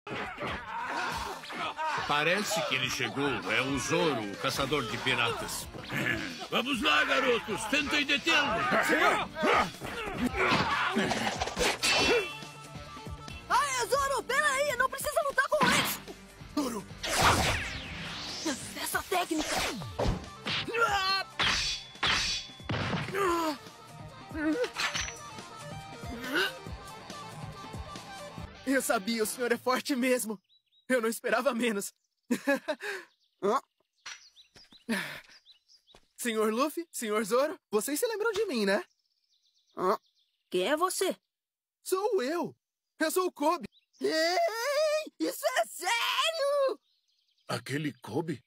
Parece que ele chegou. É o Zoro, o caçador de piratas. Vamos lá, garotos. Tentem detê-lo. Ai, Zoro, peraí. Não precisa lutar com eles. Zoro! Essa técnica... Eu sabia, o senhor é forte mesmo. Eu não esperava menos. Senhor Luffy, senhor Zoro, vocês se lembram de mim, né? Quem é você? Sou eu. Eu sou o Kobe. Ei, isso é sério? Aquele Kobe?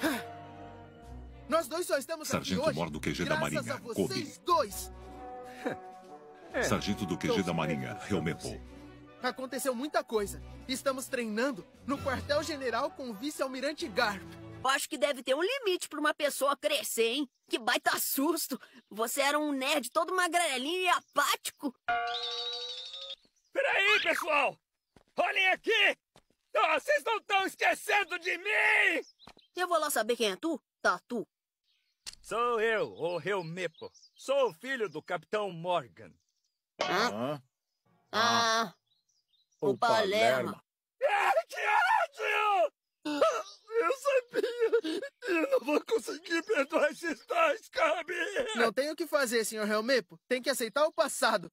Nós dois só estamos Sargento aqui hoje Mor do QG da graças Marinha, a vocês Kobe. dois. Sargento do QG da Marinha, Helmepo. Aconteceu muita coisa. Estamos treinando no quartel-general com o vice-almirante Garp. Eu acho que deve ter um limite pra uma pessoa crescer, hein? Que baita susto! Você era um nerd todo magrelinho e apático. Peraí, pessoal! Olhem aqui! Oh, vocês não estão esquecendo de mim! Eu vou lá saber quem é tu, Tatu. Sou eu, o Helmepo. Sou o filho do Capitão Morgan. O Palermo. Que ódio! Eu sabia! Eu não vou conseguir perdoar esses dois, Kabi! Não tem o que fazer, senhor Helmepo. Tem que aceitar o passado.